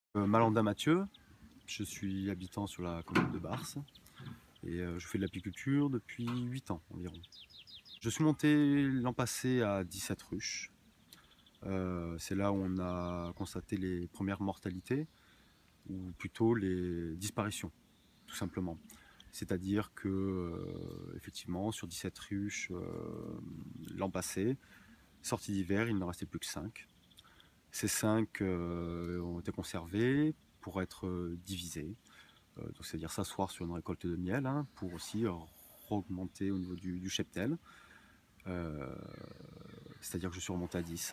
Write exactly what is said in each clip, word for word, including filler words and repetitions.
Euh, Malandin Mathieu, je suis habitant sur la commune de Barse et euh, je fais de l'apiculture depuis huit ans environ. Je suis monté l'an passé à dix-sept ruches. Euh, c'est là où on a constaté les premières mortalités, ou plutôt les disparitions, tout simplement. C'est-à-dire que, euh, effectivement, sur dix-sept ruches euh, l'an passé, sortie d'hiver, il n'en restait plus que cinq. Ces cinq euh, ont été conservés pour être euh, divisés. Euh, donc c'est-à-dire s'asseoir sur une récolte de miel, hein, pour aussi euh, augmenter au niveau du, du cheptel. Euh, c'est-à-dire que je suis remonté à dix.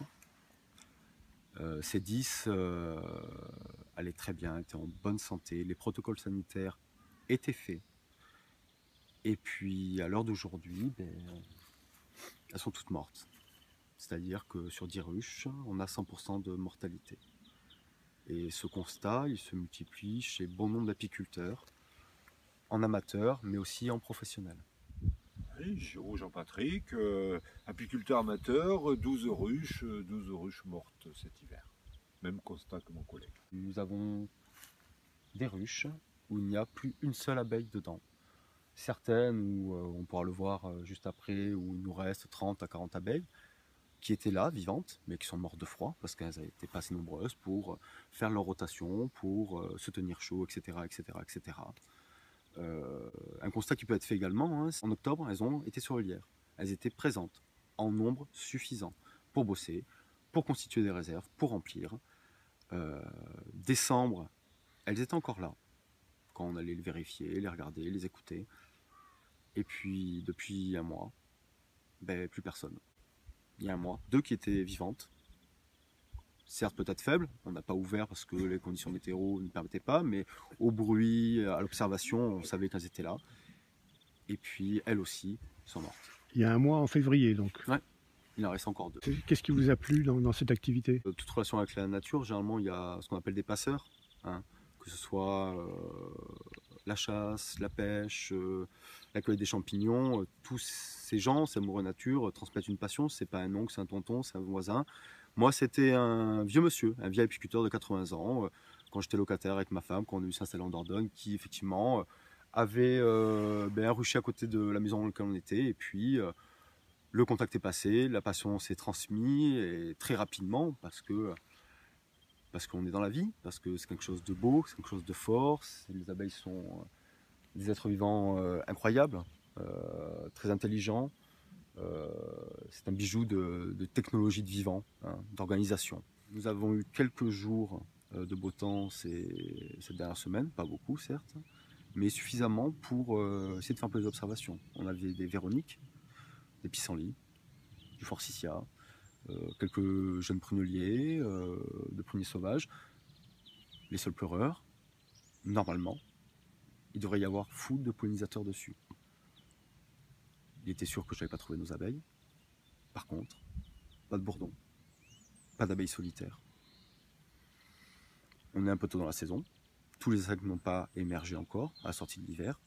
Euh, ces dix euh, allaient très bien, étaient en bonne santé, les protocoles sanitaires étaient faits. Et puis à l'heure d'aujourd'hui, ben, elles sont toutes mortes. C'est-à-dire que sur dix ruches, on a cent pour cent de mortalité. Et ce constat, il se multiplie chez bon nombre d'apiculteurs, en amateurs, mais aussi en professionnels. Oui, Giraud Jean-Patrick, euh, apiculteur amateur, douze ruches, euh, douze ruches mortes cet hiver. Même constat que mon collègue. Nous avons des ruches où il n'y a plus une seule abeille dedans. Certaines où euh, on pourra le voir euh, juste après, où il nous reste trente à quarante abeilles qui étaient là, vivantes, mais qui sont mortes de froid parce qu'elles n'étaient pas assez nombreuses pour euh, faire leur rotation, pour euh, se tenir chaud, et cetera et cetera, et cetera. Euh, un constat qui peut être fait également, hein, en octobre, elles ont été sur le lierre. Elles étaient présentes en nombre suffisant pour bosser, pour constituer des réserves, pour remplir. Euh, décembre, elles étaient encore là quand on allait les vérifier, les regarder, les écouter. Et puis depuis un mois, ben, plus personne. Il y a un mois, deux qui étaient vivantes, certes peut-être faibles, on n'a pas ouvert parce que les conditions météo ne permettaient pas, mais au bruit, à l'observation, on savait qu'elles étaient là. Et puis elles aussi sont mortes. Il y a un mois en février donc. Ouais, il en reste encore deux. Qu'est-ce qui vous a plu dans, dans cette activité? Euh, toute relation avec la nature, généralement il y a ce qu'on appelle des passeurs, hein, que ce soit euh, la chasse, la pêche, euh, la cueillette des champignons. Euh, tous ces gens, ces amoureux nature, euh, transmettent une passion. C'est pas un oncle, c'est un tonton, c'est un voisin. Moi, c'était un vieux monsieur, un vieil apiculteur de quatre-vingts ans, euh, quand j'étais locataire avec ma femme, quand on a eu s'installer en Dordogne, qui effectivement euh, avait euh, ben, un rucher à côté de la maison dans laquelle on était, et puis euh, le contact est passé, la passion s'est transmise, et très rapidement, parce que parce qu'on est dans la vie, parce que c'est quelque chose de beau, c'est quelque chose de fort. Les abeilles sont euh, des êtres vivants euh, incroyables, euh, très intelligents. Euh, c'est un bijou de, de technologie de vivant, hein, d'organisation. Nous avons eu quelques jours euh, de beau temps ces, cette dernière semaine, pas beaucoup certes, mais suffisamment pour euh, essayer de faire un peu des observations. On avait des véroniques, des pissenlits, du forsythia, euh, quelques jeunes pruneliers, euh, de pruniers sauvages, les seuls pleureurs. Normalement, il devrait y avoir foule de pollinisateurs dessus. Il était sûr que je n'avais pas trouvé nos abeilles. Par contre, pas de bourdons, pas d'abeilles solitaires. On est un peu tôt dans la saison. Tous les insectes n'ont pas émergé encore à la sortie de l'hiver.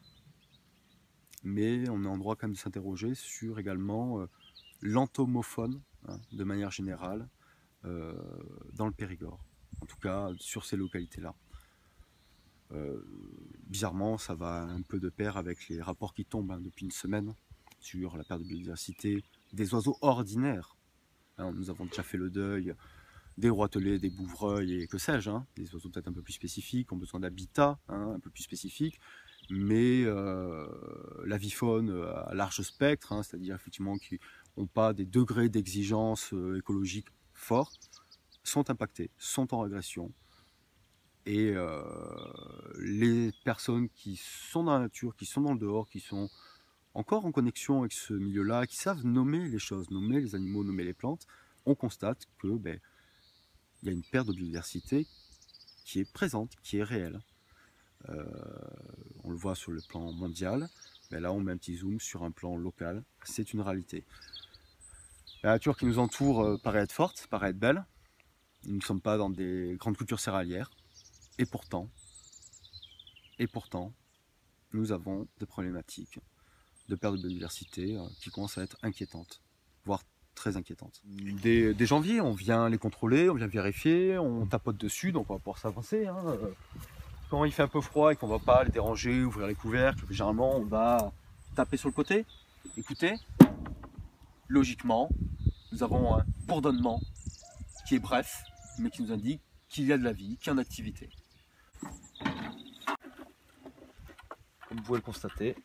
Mais on est en droit quand même de s'interroger sur également euh, l'entomofaune, hein, de manière générale, euh, dans le Périgord. En tout cas, sur ces localités-là. Euh, bizarrement, ça va un peu de pair avec les rapports qui tombent, hein, depuis une semaine sur la perte de biodiversité des oiseaux ordinaires. Hein, nous avons déjà fait le deuil des roitelets, des bouvreuils et que sais-je, hein, des oiseaux peut-être un peu plus spécifiques, qui ont besoin d'habitat, hein, un peu plus spécifique, mais euh, l'avifaune à large spectre, hein, c'est-à-dire effectivement qui n'ont pas des degrés d'exigence euh, écologique forts, sont impactés, sont en régression. Et euh, les personnes qui sont dans la nature, qui sont dans le dehors, qui sont encore en connexion avec ce milieu-là, qui savent nommer les choses, nommer les animaux, nommer les plantes, on constate que ben, il y a une perte de biodiversité qui est présente, qui est réelle. Euh, on le voit sur le plan mondial, mais là on met un petit zoom sur un plan local, c'est une réalité. La nature qui nous entoure euh, paraît être forte, paraît être belle. Nous ne sommes pas dans des grandes cultures céréalières, et pourtant, et pourtant, nous avons des problématiques de perte de biodiversité euh, qui commencent à être inquiétantes, voire très inquiétante. Dès, dès janvier, on vient les contrôler, on vient vérifier, on tapote dessus, donc on va pouvoir s'avancer. Hein. Quand il fait un peu froid et qu'on ne va pas les déranger, ouvrir les couvercles, généralement on va taper sur le côté, écoutez. Logiquement, nous avons un bourdonnement qui est bref, mais qui nous indique qu'il y a de la vie, qu'il y a une activité. Comme vous pouvez le constater,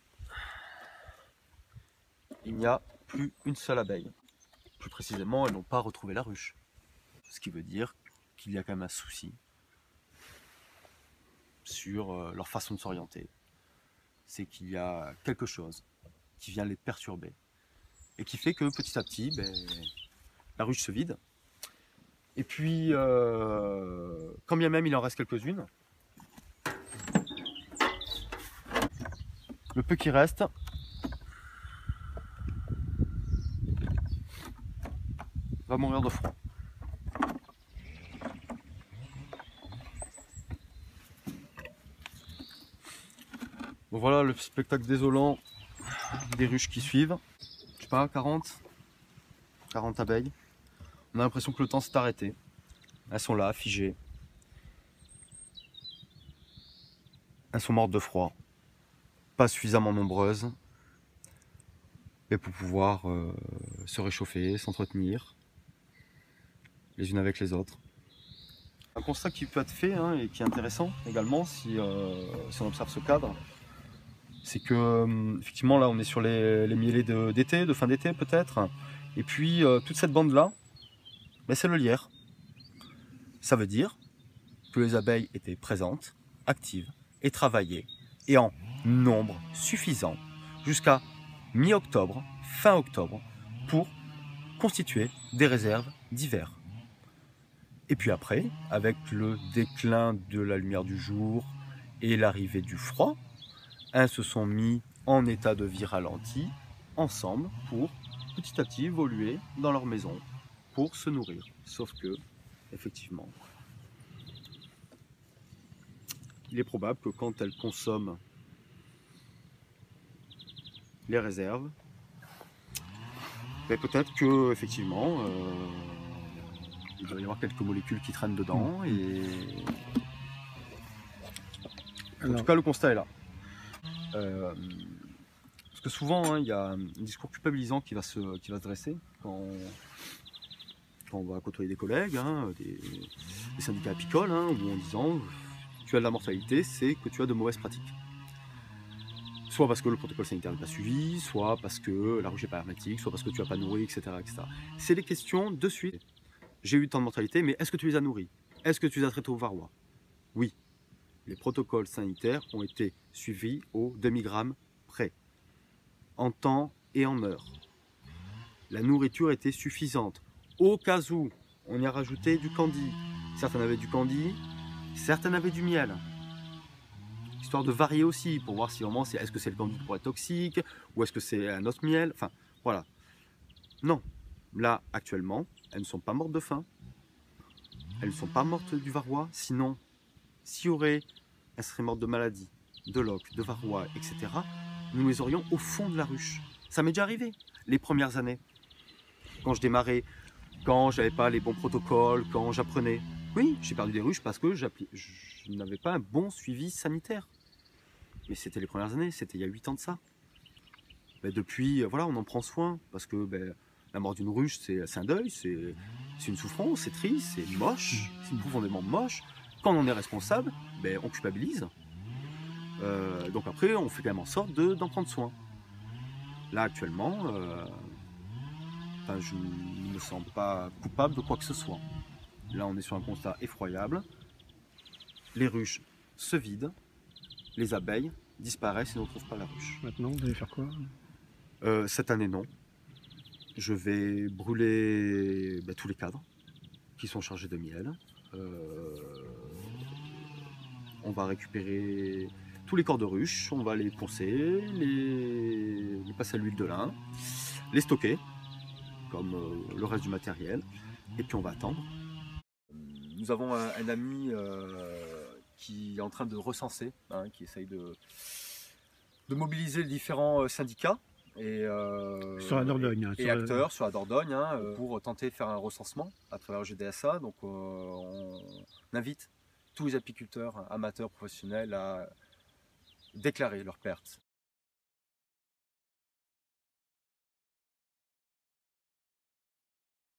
il n'y a plus une seule abeille. Plus précisément, elles n'ont pas retrouvé la ruche. Ce qui veut dire qu'il y a quand même un souci sur leur façon de s'orienter. C'est qu'il y a quelque chose qui vient les perturber et qui fait que petit à petit, ben, la ruche se vide. Et puis, euh, quand bien même il en reste quelques-unes, le peu qui reste, va mourir de froid. Bon, voilà le spectacle désolant des ruches qui suivent. Je sais pas, quarante, quarante abeilles. On a l'impression que le temps s'est arrêté. Elles sont là, figées. Elles sont mortes de froid. Pas suffisamment nombreuses. Mais pour pouvoir euh, se réchauffer, s'entretenir. Les unes avec les autres. Un constat qui peut être fait hein, et qui est intéressant également si, euh, si on observe ce cadre, c'est que euh, effectivement là on est sur les, les mielés d'été, de, de fin d'été peut-être, et puis euh, toute cette bande là, ben, c'est le lierre. Ça veut dire que les abeilles étaient présentes, actives et travaillaient, et en nombre suffisant jusqu'à mi-octobre, fin octobre, pour constituer des réserves d'hiver. Et puis après, avec le déclin de la lumière du jour et l'arrivée du froid, elles se sont mis en état de vie ralenti, ensemble, pour petit à petit évoluer dans leur maison, pour se nourrir. Sauf que, effectivement, il est probable que quand elles consomment les réserves, ben peut-être que, effectivement, euh, il doit y avoir quelques molécules qui traînent dedans et en tout cas le constat est là. Euh, parce que souvent hein, il y a un discours culpabilisant qui va se, qui va se dresser quand, quand on va côtoyer des collègues, hein, des, des syndicats apicoles, hein, où en disant tu as de la mortalité, c'est que tu as de mauvaises pratiques. Soit parce que le protocole sanitaire n'est pas suivi, soit parce que la ruche n'est pas hermétique, soit parce que tu n'as pas nourri, et cetera et cetera. C'est des questions de suite. J'ai eu tant de mortalité, mais est-ce que tu les as nourris? Est-ce que tu les as traités au varroa? Oui. Les protocoles sanitaires ont été suivis au demi-gramme près, en temps et en heure. La nourriture était suffisante. Au cas où, on y a rajouté du candy. Certaines avaient du candy, certaines avaient du miel. Histoire de varier aussi, pour voir si vraiment, est-ce que c'est le candy qui pourrait être toxique, ou est-ce que c'est un autre miel, enfin, voilà. Non. Là, actuellement, elles ne sont pas mortes de faim. Elles ne sont pas mortes du varroa. Sinon, s'il y aurait, elles seraient mortes de maladie, de loques, de varroa, et cetera. Nous les aurions au fond de la ruche. Ça m'est déjà arrivé, les premières années. Quand je démarrais, quand j'avais pas les bons protocoles, quand j'apprenais. Oui, j'ai perdu des ruches parce que je n'avais pas un bon suivi sanitaire. Mais c'était les premières années, c'était il y a huit ans de ça. Mais depuis, voilà, on en prend soin parce que ben, la mort d'une ruche, c'est un deuil, c'est une souffrance, c'est triste, c'est moche, c'est profondément moche. Quand on en est responsable, ben, on culpabilise. Euh, donc après, on fait quand même en sorte d'en prendre soin. Là, actuellement, euh, enfin, je ne me sens pas coupable de quoi que ce soit. Là, on est sur un constat effroyable. Les ruches se vident, les abeilles disparaissent et ne retrouvent pas la ruche. Maintenant, vous allez faire quoi? euh, Cette année, non. Je vais brûler ben, tous les cadres qui sont chargés de miel. Euh, on va récupérer tous les corps de ruche, on va les poncer, les, les passer à l'huile de lin, les stocker, comme euh, le reste du matériel, et puis on va attendre. Nous avons un, un ami euh, qui est en train de recenser, hein, qui essaye de, de mobiliser les différents syndicats, et, euh, Sur la Dordogne. Hein, et, et sur acteurs la... sur la Dordogne hein, euh, pour tenter de faire un recensement à travers le G D S A. Donc euh, on invite tous les apiculteurs amateurs professionnels à déclarer leurs pertes